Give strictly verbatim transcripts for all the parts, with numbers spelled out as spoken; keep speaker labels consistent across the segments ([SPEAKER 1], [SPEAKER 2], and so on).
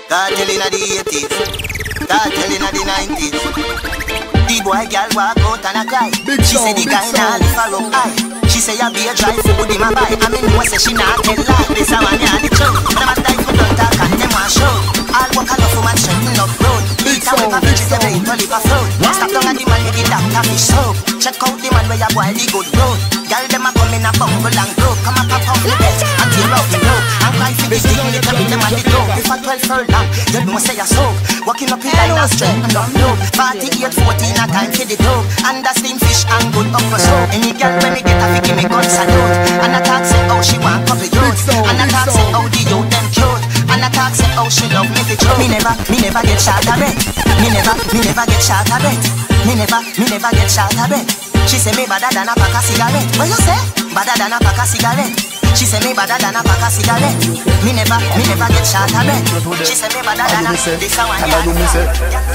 [SPEAKER 1] Cartel in the eighties, cartel in the nineties. The boy girl walk out and a cry. Big she say the guy nah live for up high. She say a beer drive food him a buy. I mean no say she not tell lie. This a one ya the truth. Them a time for don't talk and them a show. All work enough for man straighten up road. Eat a whip a vegetable eat only for fruit. Stop down at the man with the doctor fish soap. Check out the man where ya boy the good road. Girl them a come in a bungle and broke. Come a pop up the bed and tear off the rope. And cry for this thing they come in them and the dope. If a twelve furlong, you know say a soap. Walking up in line and straight and down low. Forty-eight, fourteen a time for the dope. And the steam fish and good up for soap. Any girl when me get a fi give me gun salute. And a talk say oh she want couple youth. And a talk say oh the youth them cute. And a talk say oh she love me for true. Me never, me never get shot a bet. Me never, me never get shot a bet. Me never, me never get shot a bet. She say me better than a pack of cigarette. What you say? Better than a pack of cigarette. She say me better than a pack of cigarette. Me never, me never get shot a bet. She say me better than a this a one ya.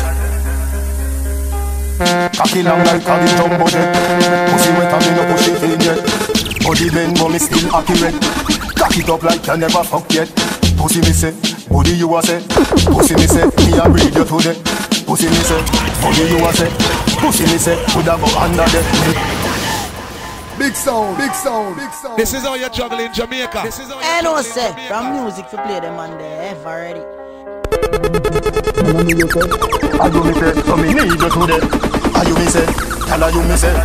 [SPEAKER 2] Cocky long like a big jumbo jet. Pussy wet and me no push it in yet. Body bend but me still accurate. Cock it up like you never fuck yet. Pussy me say, body you a say. Pussy me say, me a breed you today. Pussy me say, body you a say. Pussy me say, coulda go under the big sound, big sound, big sound.
[SPEAKER 3] This is how you juggle in Jamaica. This is how you
[SPEAKER 4] and
[SPEAKER 3] juggle in
[SPEAKER 4] say,
[SPEAKER 3] Jamaica.
[SPEAKER 4] from music to play them on the F already.
[SPEAKER 2] I do me say, so me need you today. I you me say, tell her you me say.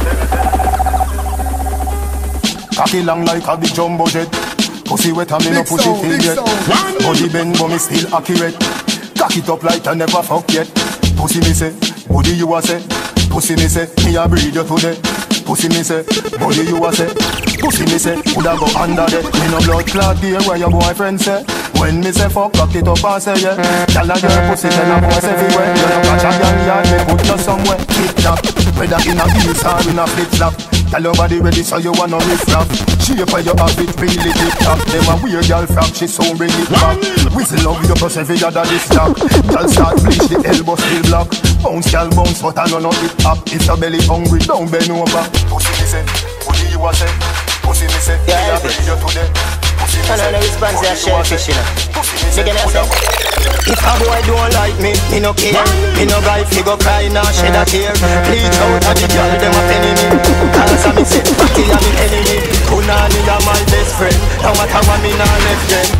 [SPEAKER 2] Cocky long like a big jumbo jet. Pussy wet and me no push it in yet. Body bend but me still accurate. Cock it up like I never fuck yet. Pussy me say, body you a say. Pussy me say, me a breed you today. Pussy me say, body you a say. Pussy me say, coulda go under there. Me no blood clot there where your boyfriend say. When me say fuck, cock it up and say yeah. Tell her your pussy tell her boys everywhere. You no catch a young yard, me put you somewhere. Flip flop, whether in a heels or in a flip flop. Tell your body ready so you wanna riff rap. Shape where you have it really tip top. Them a weird girl frack, she so bring it back. Whistle love you plus every other this top. Girl start bleach, the elbow still block. Bounce girl bounce, but I know not it up. If your belly hungry, don't bend over. Pussy me say, pussy you a say. Pussy me say, yeah, I bring you today.
[SPEAKER 1] I know the response is shellfish, you know.
[SPEAKER 2] Say,
[SPEAKER 1] if a boy don't like me, me no care. Me no guy fi go cry nor shed a tear. Bleach out of the girl, them a penny me. Cause I me say, Patty a me enemy. Punani a my best friend. No matter what me nah left them.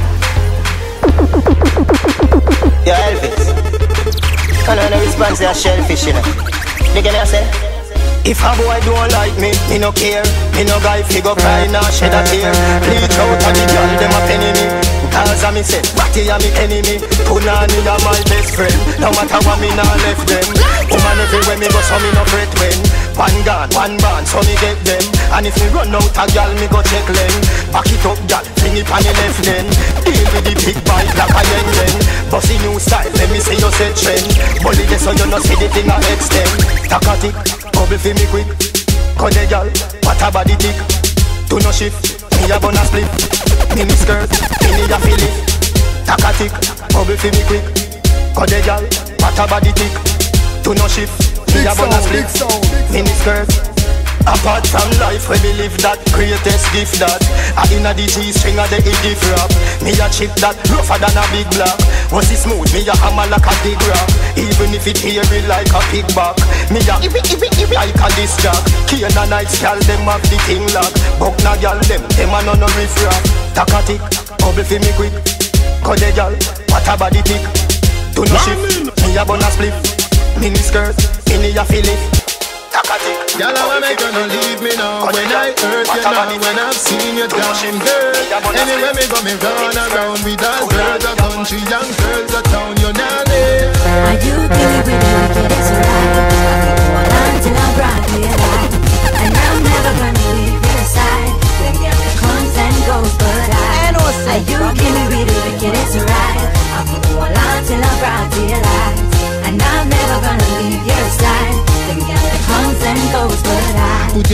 [SPEAKER 1] Yeah, Elvis. I know the response is shellfish, you know. You get what I say? If a boy don't like me, me no care. Me no guy fi go cry nor shed a tear. Bleach out of the girl, them a penny me. Cause I me say, Batty a me enemy. Punani a my best friend. No matter what me nah left them. Woman everywhere me go so me no fret when. One gun, one band, so me get them. And if me run out a gal, me go check them. Back it up gal, fling it on the left then. Deal with the big bike like a yen yen. Bossy new style, let me see you set trend. Bully this so you no see the thing a extend. Takatik, bubble fi me quick. Cut the gal, what a body tick. Do no shift, me a gonna split. Mini skirt, mini a feel it. Takatik, bubble fi me quick. Cut the gal, what a body tick. Do no shift, me a gonna split. Mini skirt. Apart from life where we live that greatest gift that I inna the G-string of the gift rap. Me a chip that rougher than a big block. Was it smooth, me a hammer like a big rock. Even if it hairy like a pig back. Me a iwi iwi iwi like a disc jack. Key and a night gal them have the thing lock. Buck na gal them, them a no no riff rap. Takatik, bubble fi me quick. Cut the gal, what a body tick. Do no shift, me a bun a split. Mini skirt, mini a feel it.
[SPEAKER 5] Y'all are make you not leave me now. When I hurt you now, when I've seen you down, girl. Anywhere me go, me run around with all girls of country, young girls of town. You now live.
[SPEAKER 6] Are you kidding with me? It's alright. Hold on till I'm broadly alive, and I'm never gonna leave your side. Then get the comes and goes, but I. Are you kidding with me? It's alright. I'll hold on till I'm broadly alive, and I'm never gonna leave your side. Then get the comes and goes, but I.
[SPEAKER 5] Put your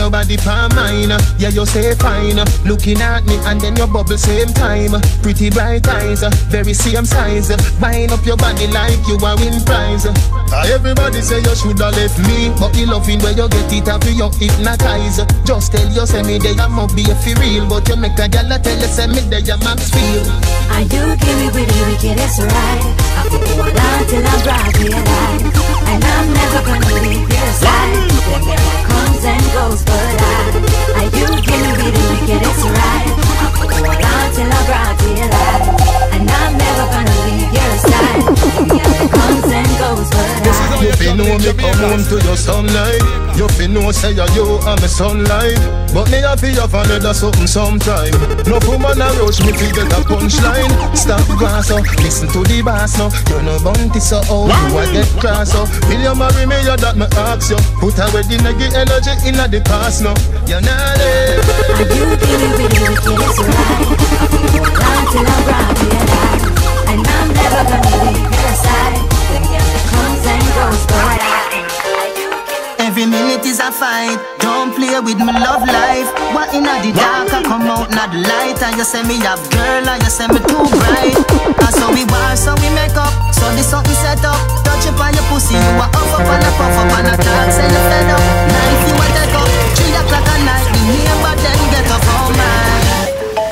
[SPEAKER 5] your body for mine. Yeah, you say fine, looking at me and then your bubble same time. Pretty bright eyes, very same size. Wind up your body like you are win prize. Everybody say you shoulda left me, but the loving where you get it after you hypnotize. Just tell you say me there must be a feel real, but you make a gal tell you say me there you max feel.
[SPEAKER 6] And you give me with the wickedest right. I could go on till I'm broad daylight, and I'm never gonna leave your side. The girl comes and goes, but I, and you give me with the wickedest right. I could go on till I'm broad daylight, and I'm never gonna leave your side. The girl comes and goes, but I.
[SPEAKER 5] You fi know me come home to your sunlight. You fi know say you you are my sunlight. But me a fi have another something sometime. No woman a rush me fi get a punchline. Stop grass up, listen to the bass now. You no bounty so how you a get cross up. Will you marry me? You that me ask you. Put away the negative energy inna the past now. You not there.
[SPEAKER 6] And you give me with the wickedest right. I could go on till I'm broad daylight, and I'm never gonna leave your side. The girl comes and goes, but I.
[SPEAKER 1] Every minute is a fight. Don't play with my love life. What inna the dark I come out inna the light. And you say me a girl and you say me too bright. And so we war, so we make up. So this something set up. Touch up on your pussy. You a off up and a puff up and a talk. Say you fed up. Now if you a take up three o'clock at night, the neighbor then get up all night.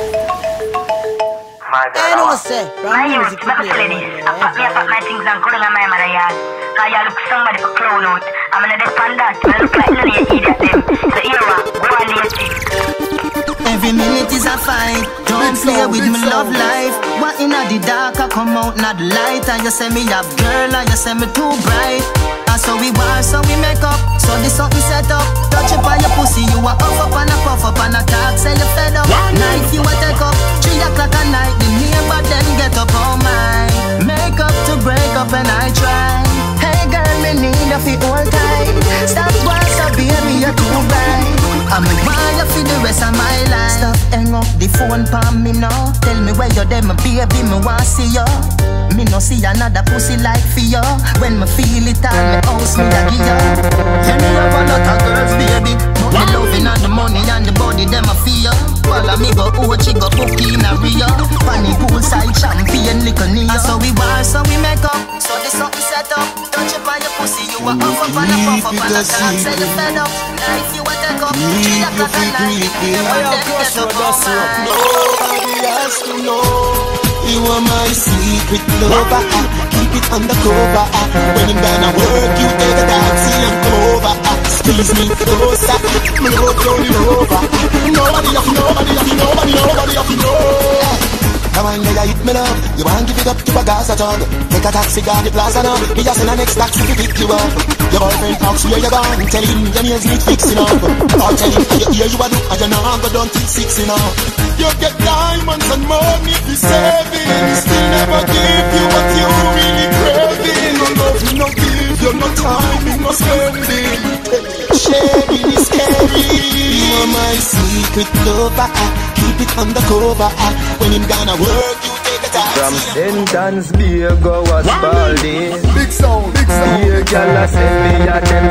[SPEAKER 4] I know say,
[SPEAKER 7] my youth, but the ladies, I pack me up my things and couldn't have my mother yard. Cause you look somebody for clown out. I'm gonna depend that, I look like none of you idiot them. So here go on the thing.
[SPEAKER 1] Every minute is a fight. Don't play with me love life. What inna the dark I come out inna the light. And you say me a girl and you say me too bright. And so we war, so we make up. So this something set up. Touch up on your pussy. You a off up and a puff up and a talk. Say you fed up. Now if you a take up three o'clock at night, the neighbor then get up all mine. Make up to break up and I try. Hey girl, me need a fit all tight. Stop once so baby you're too bright. I'm a wire for the rest of my life. Stop hang up the phone palm me now. Tell me where you're there, my baby, me want see you. Me no see another pussy like for you. When me feel it on me house, me a give you. You know I want a lot of girls, baby, but me loving and the money and the body, them a feel. Follow me go out, she go book in a Rio. Funny poolside champagne, liquor near. And so we war, so we make up. So this something set up. Touch up on your pussy, you a off up and a puff up and a talk. Say you fed up. Now if you a take up three o'clock at night, you a then get up all mine.
[SPEAKER 5] Nobody has to know. You are my secret lover. Keep it undercover. When I'm gonna work, you take a taxi and come over. Squeeze me closer. Me hope you're over. Nobody have to, nobody have to, nobody, nobody have to know. Now I'm there, hit me love. You want give it up to a Gaza jug. Take a taxi down the plaza now. Me just in the next taxi to pick you up. Your boyfriend asks where you gone. Tell him your nails need fixing up. Or tell him you hear you a do and you know go down till sixteen up. You get diamonds and money for saving. Still never give you what you really craving. No love, no give you no time, no spending. Sharing is scary. You are my secret lover. Keep it undercover. When him gonna work, you take a taxi.
[SPEAKER 8] From Sentence Bay go was Baldy.
[SPEAKER 2] Big sound, big sound.
[SPEAKER 8] Here gyal a send me a them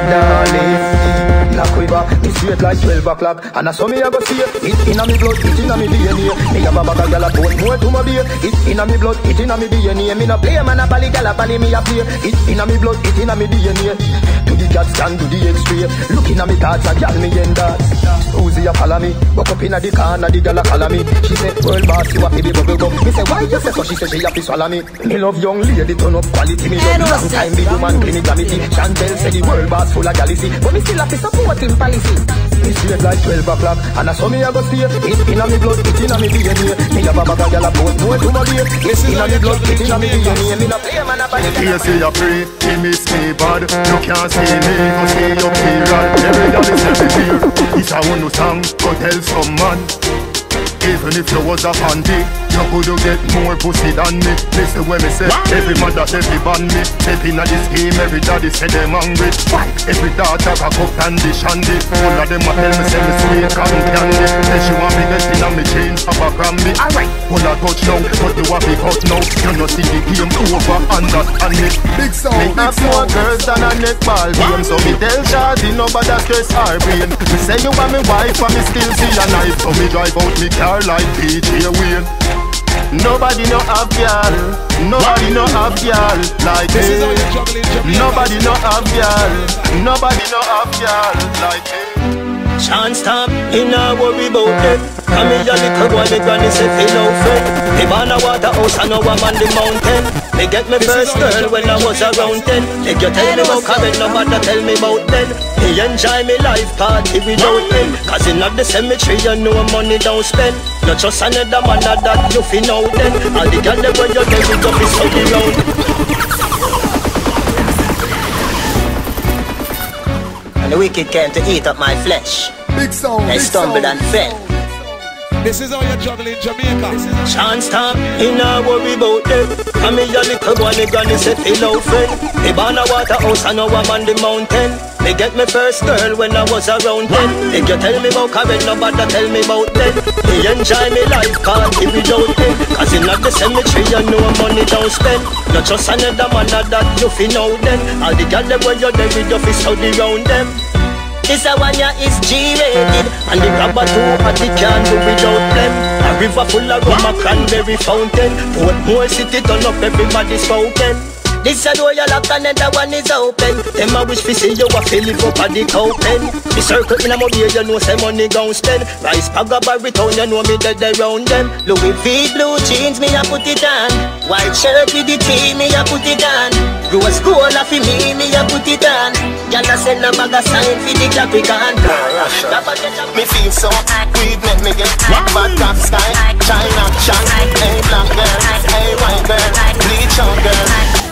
[SPEAKER 8] darling. Knock quiver, me straight like twelve o'clock. And I saw me a go see it. It inna me blood, it inna me D N A. Me have a bag of gyal a put more to my beer. It inna me blood, it inna me D N A. Me no play man a bally, gyal a bally me a play. It inna me blood, it inna me D N A. To the cat stand, to the X-ray. Looking at me thoughts, a gyal me end that. Uzi a follow me, walk up inna the corner, the gyal a follow me. She say, world boss, you a baby bubble gum. Me say, why you say so? She say, she a fi swallow me. Me love young lady, turn up quality. Me love long time, big woman, clinic gravity. Chantel say the world boss full of galaxy, but me still a fi support him policy. Me straight like twelve o'clock, and I saw me a go stay. It inna me blood, it inna me D N A. Me have a bag of gyal a put more to my beer. It inna me blood, it inna me D N A. Me no play man a body.
[SPEAKER 2] You say you pray, he miss me bad. You can't see me, go see your period. Every day me say me fear. It's a one song, go tell some man. Even if you was a panty, You could get more pussy than me. Listen when me say, every mother every ban me. Step in a this game, every daddy say them hungry. Every daughter a cup candy shandy. All of them a tell me say me sweet cotton candy. Say she want me get in a me jeans up a crammy. Alright, pull a touch now, but you have to cut now. You no see the game over, understand it. Big sound, me have more girls than a neck ball game. So me tell Shawty nobody stress her brain. Me say you are me wife and me still see a knife. So me drive out me car like D J Wayne. Nobody no have y'all. Nobody no have y'all like me. Nobody no have y'all. Nobody no have y'all like me.
[SPEAKER 1] Can't stop, you not worry about it. Come here, your little boy, me granny say feel no friend. Me born a waterhouse and now I'm on the mountain. Me get me first girl when I was around ten. Make you tell me about Karen, nobody tell me about then. Me enjoy me life party without end. Cause in the cemetery you know money don't spend. Not just another man that you feel know then. All the girls that when you get it up is all around. The wicked came to eat up my flesh.
[SPEAKER 2] Big sound,
[SPEAKER 1] they
[SPEAKER 2] big
[SPEAKER 1] stumbled
[SPEAKER 2] sound.
[SPEAKER 1] and fell.
[SPEAKER 3] This is how you juggle in Jamaica.
[SPEAKER 1] Can't stop, you not worry about them. I'm a little boy, me granny said feel out friend. Me born a waterhouse and now I'm on the mountain. Me get me first girl when I was around ten. If you tell me about Karen, nobody tell me about them. Me enjoy me life party without them. Cause in the cemetery you know money don't spend. Not just another man that you feel know then. All the girls that when you're there with your fist out around them. This a one ya is G-rated. And the grabber too hot they can't do without them. A river full of rum, a cranberry fountain. Portmore city turn up, everybody spoken. This a door you lock and the one is open. Them a wish fi see you a fill it up at the cow pen. The circle in a mobile you know say money gon' spend. Rice bag a barry town you know me dead around them. Louis V blue jeans me a put it on. White shirt with the tee me a put it on. Rose gold a fi me me a put it on. Y'all a send a bag a sign fi the Capricorn.
[SPEAKER 5] Me feel so weed make me get bad top sky. China shot, hey black girl, hey white girl, bleach out girl.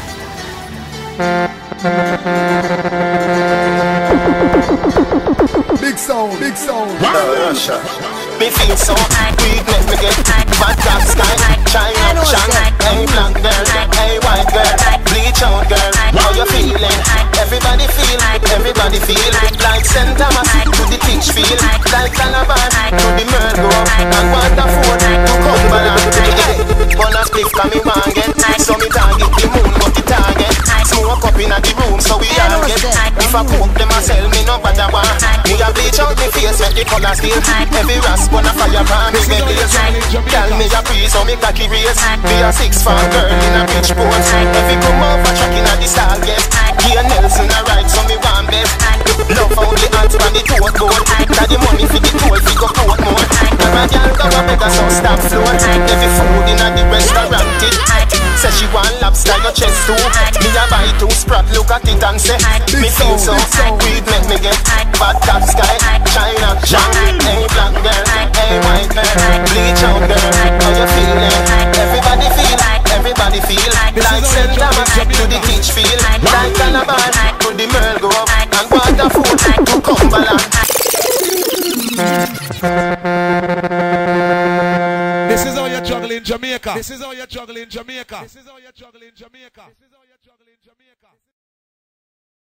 [SPEAKER 2] Big sound, big sound.
[SPEAKER 5] Russia. Me feel so weed make me get bad top sky. China shot, hey black girl, hey white girl, bleach out girl. How you feeling? Everybody feel, everybody feel like Saint Thomas to the teach feel like Calabar to the Mergo and Waterford to Cumberland. Wanna split come me one get, so me target the moon but the target. Smoke up in the room so we all get. If I poke them I sell me no bother one. Me a bleach out me face make the color still. Every rasp wanna fire pan me make blaze. Tell me a breeze so me cocky race. Be a six fan girl in a beach port. If you come over track in a the style get. Here Nelson a ride so me want best. Love how the hands on the tote board. Got the money for the toll fi go port more. And my girl go a better so stop float. Every food in a the restaurant it. Say she want lobster your chest too. Me a buy two sprat look at it and say me feel so weed make me get bad top sky. China shot, hey black girl, hey white girl, bleach out girl. How you feeling? Everybody feel, everybody feel like Saint Thomas to the teach feel like Calabar to the Mergo and Waterford to Cumberland.
[SPEAKER 3] This is how you juggle in Jamaica. This is how you juggle in Jamaica. This is how you juggle in Jamaica. This is how you juggle in Jamaica.